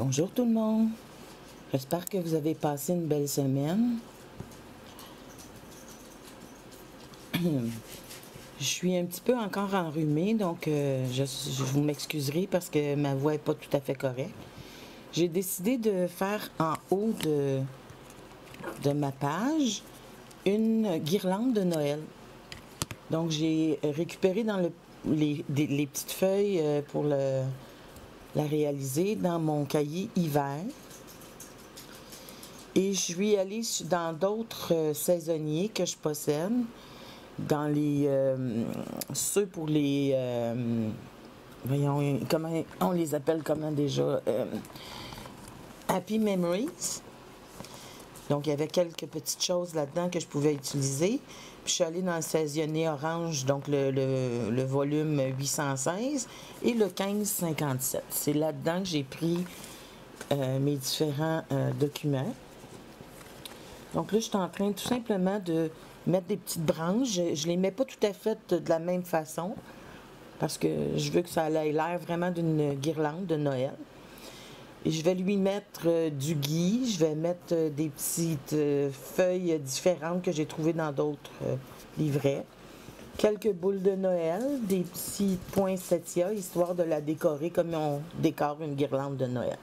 Bonjour tout le monde, j'espère que vous avez passé une belle semaine. Je suis un petit peu encore enrhumée, donc je vous m'excuserez parce que ma voix n'est pas tout à fait correcte. J'ai décidé de faire en haut de ma page une guirlande de Noël. Donc j'ai récupéré dans les petites feuilles pour la réaliser dans mon cahier hiver. Et je suis allée dans d'autres saisonniers que je possède, dans ceux pour les, voyons, comment on les appelle comment déjà, Happy Memories. Donc il y avait quelques petites choses là-dedans que je pouvais utiliser. Puis je suis allée dans le saisonnier orange, donc le volume 816 et le 1557. C'est là-dedans que j'ai pris mes différents documents. Donc là, je suis en train tout simplement de mettre des petites branches. Je ne les mets pas tout à fait de la même façon parce que je veux que ça ait l'air vraiment d'une guirlande de Noël. Et je vais lui mettre du gui, je vais mettre des petites feuilles différentes que j'ai trouvées dans d'autres livrets. Quelques boules de Noël, des petits poinsettias, histoire de la décorer comme on décore une guirlande de Noël.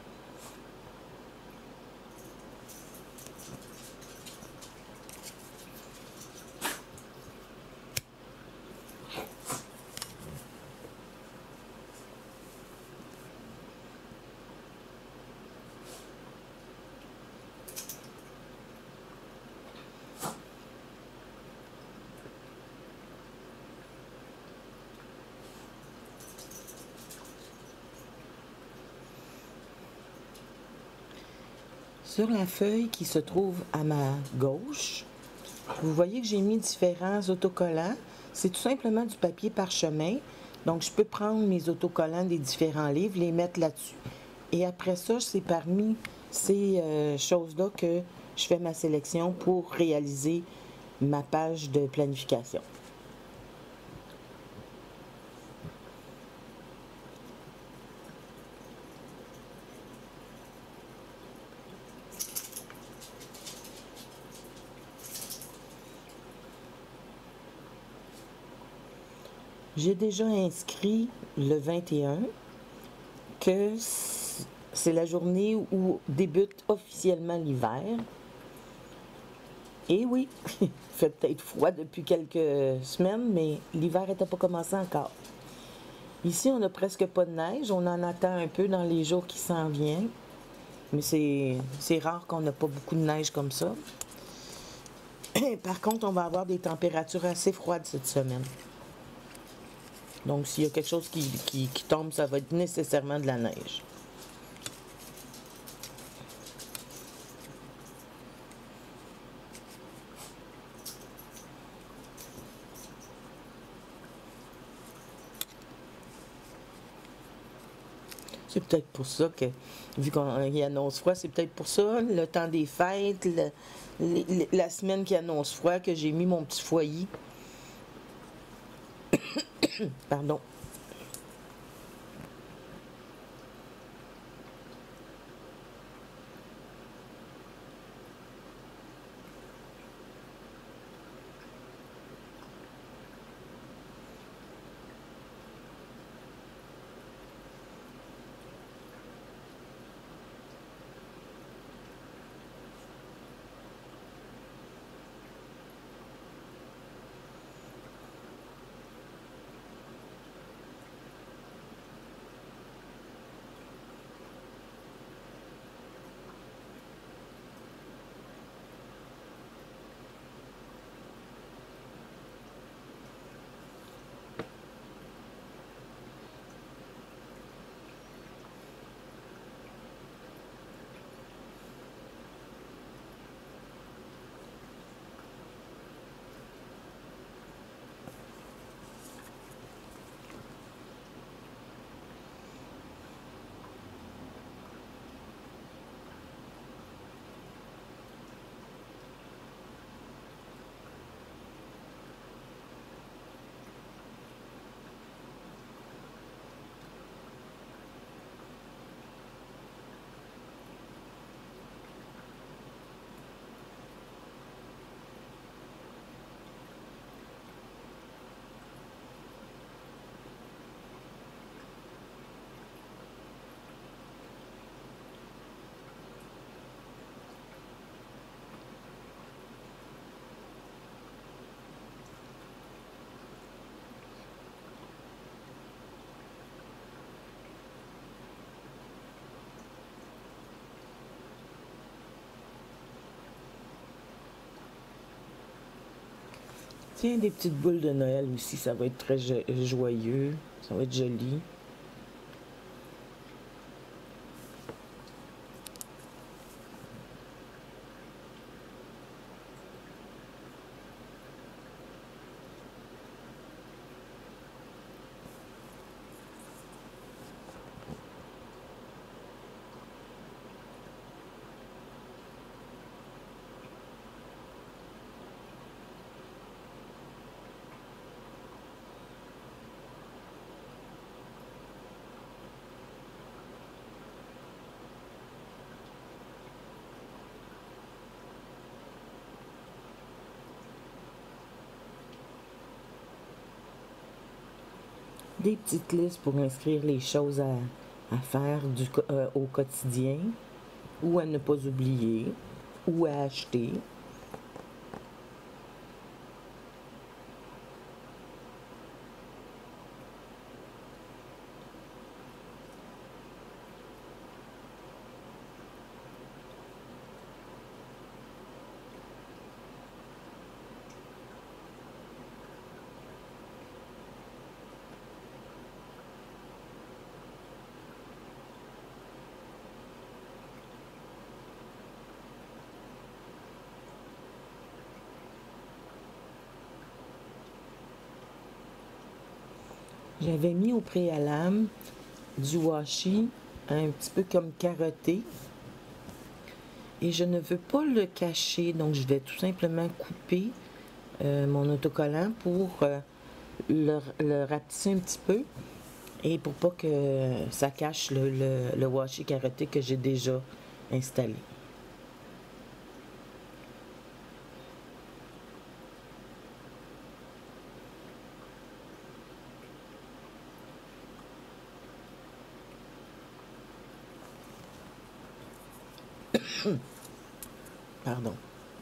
Sur la feuille qui se trouve à ma gauche, vous voyez que j'ai mis différents autocollants. C'est tout simplement du papier parchemin. Donc, je peux prendre mes autocollants des différents livres, les mettre là-dessus. Et après ça, c'est parmi ces choses-là que je fais ma sélection pour réaliser ma page de planification. J'ai déjà inscrit le 21 que c'est la journée où débute officiellement l'hiver. Et oui, il fait peut-être froid depuis quelques semaines, mais l'hiver n'était pas commencé encore. Ici, on n'a presque pas de neige. On en attend un peu dans les jours qui s'en viennent. Mais c'est rare qu'on n'a pas beaucoup de neige comme ça. Par contre, on va avoir des températures assez froides cette semaine. Donc, s'il y a quelque chose qui tombe, ça va être nécessairement de la neige. C'est peut-être pour ça que, vu qu'il annonce froid, c'est peut-être pour ça, le temps des fêtes, la semaine qui annonce froid, que j'ai mis mon petit foyer. Pardon. Tiens, des petites boules de Noël aussi, ça va être très joyeux, ça va être joli. Des petites listes pour inscrire les choses à faire au quotidien, ou à ne pas oublier, ou à acheter. J'avais mis au préalable du washi un petit peu comme carotté et je ne veux pas le cacher, donc je vais tout simplement couper mon autocollant pour le rapetisser un petit peu et pour pas que ça cache le washi carotté que j'ai déjà installé. Pardon.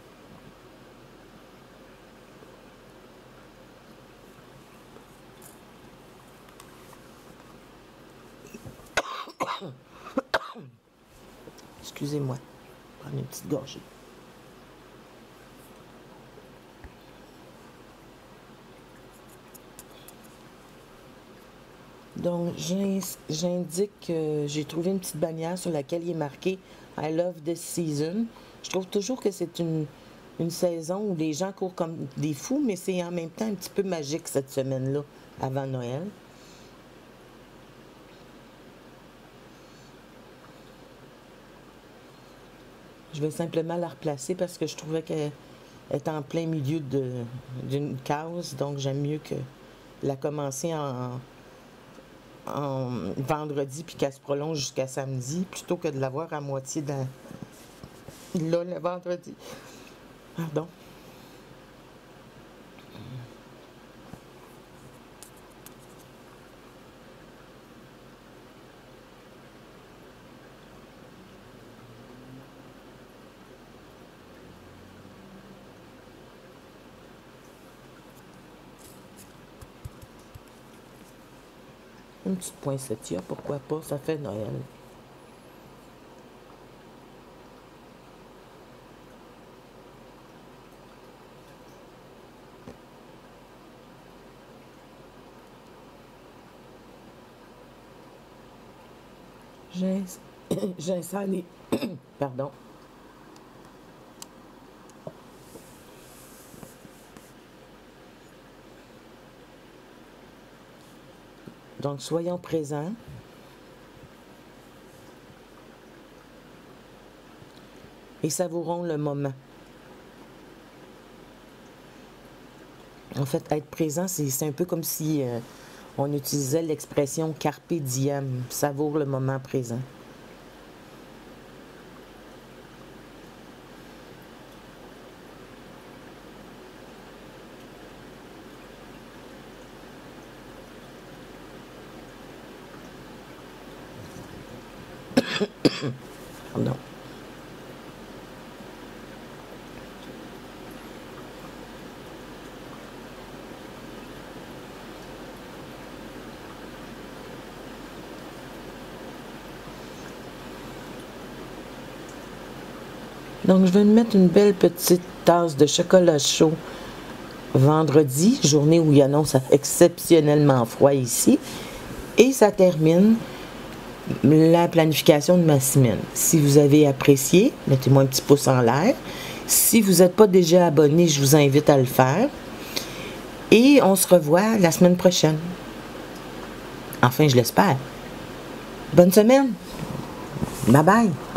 Excusez-moi. Prendre une petite gorgée. Donc, j'indique que j'ai trouvé une petite bannière sur laquelle il est marqué I love this season. Je trouve toujours que c'est une saison où les gens courent comme des fous, mais c'est en même temps un petit peu magique cette semaine-là, avant Noël. Je vais simplement la replacer parce que je trouvais qu'elle est en plein milieu d'une case, donc j'aime mieux que la commencer en vendredi puis qu'elle se prolonge jusqu'à samedi plutôt que de l'avoir à moitié là le vendredi. Pardon. Une petite poinsettia, pourquoi pas, ça fait Noël. J'ai installé, pardon. Donc, soyons présents. Et savourons le moment. En fait, être présent, c'est un peu comme si on utilisait l'expression carpe diem, savoure le moment présent. Pardon. Donc, je vais me mettre une belle petite tasse de chocolat chaud vendredi, journée où il annonce exceptionnellement froid ici. Et ça termine la planification de ma semaine. Si vous avez apprécié, mettez-moi un petit pouce en l'air. Si vous n'êtes pas déjà abonné, je vous invite à le faire. Et on se revoit la semaine prochaine. Enfin, je l'espère. Bonne semaine. Bye bye.